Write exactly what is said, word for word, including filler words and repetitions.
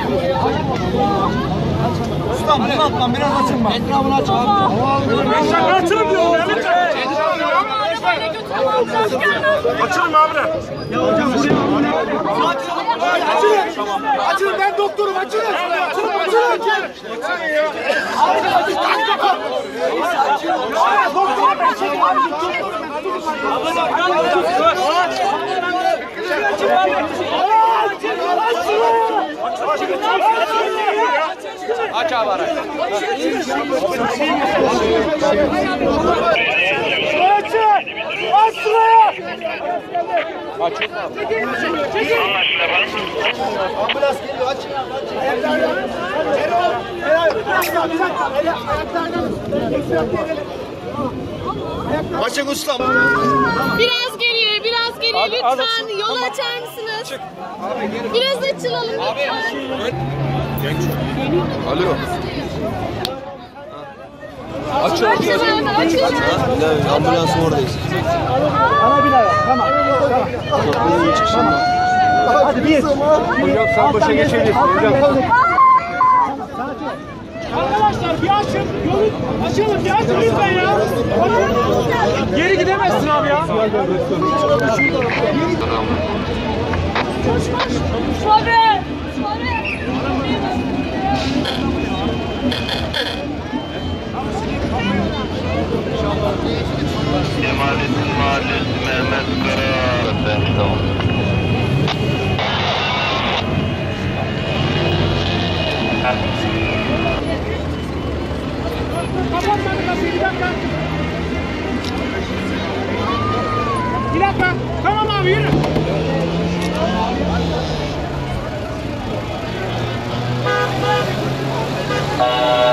Ustam uzatma biraz açın bak. Etrafını aç abi. Açılın diyorum ya lütfen. Açılın abiler. Ya hocam açılın. Açılın ben doktorum açılın. Açılın açılın. Doktorum ben çekim abi. Aç abi araç. Aç sıraya! Açın mı? Ambulans geliyor aç. Ayaklardan. Erol. Bir dakika bir dakika. Ayaklardan. Açın ustam. Biraz geriye, biraz geriye Abi, lütfen. abi, Yolu tamam. açar mısınız? Çık. Biraz açılalım lütfen. Alo. Açın. Açın abi, açın. Ambulansın oradayız. Ana bir daha tamam. Tamam. Hadi bir. Hocam sen başa geçebilirsin hocam. Arkadaşlar bir açın. Yolu açalım bir açın lütfen ya. Geri gidemezsin abi ya. Sobe! Cemalettin Mahallesi Mehmet Kara. Tamam. Kapatmadı kapıyı bir dakika. Bir dakika. Tamam abi yürü. Aa.